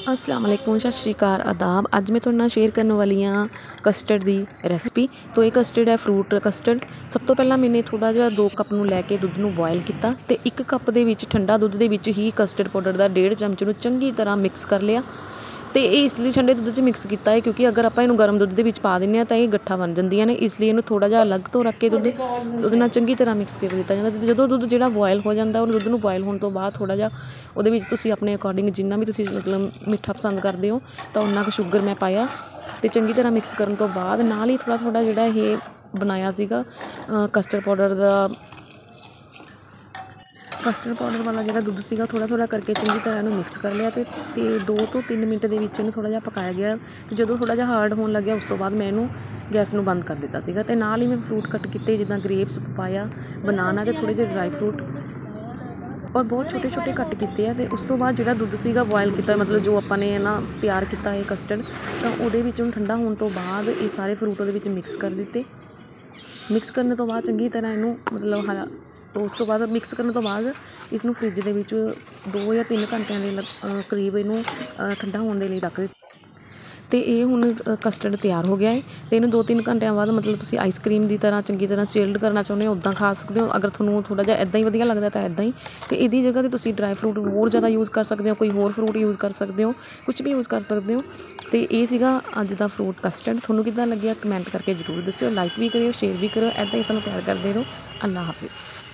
अस्सलाम वालेकुम, सत श्री अकाल, आदाब। अज मैं तुहाडे नाल शेयर करने वाली हाँ कस्टर्ड की रेसिपी। तो ये कस्टर्ड है फ्रूट कस्टर्ड। सब तो पहला मैंने थोड़ा जिहा 2 कप नूं लैके दुध नूं बॉयल किया ते 1 कप दे विच ठंडा दुध दे विच ही कस्टर्ड पाउडर का 1.5 चमच नूं चंगी तरह मिक्स कर लिया। तो ये इसलिए ठंडे दुध मिक्स किया है क्योंकि अगर आप इनू गर्म दुध के पा दें तो ये गट्ठा बन जांदियां ने, इसलिए इनू थोड़ा जिहा अलग तो रख के दुध नाल चंगी तरह मिक्स कर दिता जाता। जो दुध जो बॉयल हो जाता है दुध नूं बॉयल होने तो बाद थोड़ा जिहा उहदे विच तुसीं अपने अकॉर्डिंग जिन्ना भी तुसीं मतलब मिठा पसंद करते हो तो उन्ना क शुगर मैं पाया तो चंगी तरह मिक्स करने तो बाद नाल ही थोड़ा थोड़ा जिहड़ा ये बनाया सीगा कस्टर्ड पाउडर का कस्टर्ड पाउडर वाला जो दुध सीगा थोड़ा थोड़ा करके चंगी तरह इन्हू मिक्स कर लिया तो 2 तो 3 मिनट के इन्हू थोड़ा जिहा पकाया गया। तो जो थोड़ा जिहा हार्ड होने लग्या उस तो बाद मैं इन्हू गैस नूं बंद कर दिता सीगा। ते नाल ही मैं फ्रूट कट किए जिद्दां ग्रेप्स पपाया बनाना ते थोड़े जिहे ड्राई फ्रूट और बहुत छोटे छोटे कट किए हैं। तो उस तो बाद जो दुध सीगा बॉयल किया मतलब जो अपने ना तैयार किया है कस्टर्ड तो वो ठंडा होने तो बाद ये सारे फ्रूट वो मिक्स कर दिते। मिक्स करने तो बाद चंगी तरह इनू मतलब तो उस तो बाद मिक्स करने तो बाद इसनू फ्रिज के 2 या 3 घंटिया के करीब इनू ठंडा होने के लिए रख दिता। तो ये हुण कस्टर्ड तैयार हो गया है। तो इन्हू 2-3 घंटिया बाद मतलब तुसीं आइसक्रीम की तरह चंगी तरह चिल्ड करना चाहुंदे हो उदां खा सकते हो। अगर तुहानूं थोड़ा जिहा इदां ही वधिया लगदा तो इदां ही। तो इहदी जगह ते तुसीं ड्राई फ्रूट होर ज़्यादा यूज़ कर सकते हो, कोई होर फ्रूट यूज़ कर सकते हो, कुछ भी यूज़ कर सकते हो। तो ये सीगा अज दा फ्रूट कस्टर्ड। तुहानूं किद्दां लग्गिया कमेंट करके जरूर दस्सिओ। लाइक भी करियो, शेयर भी करियो। इदां ही सानूं प्यार करदे रहो। अल्लाह हाफिज़।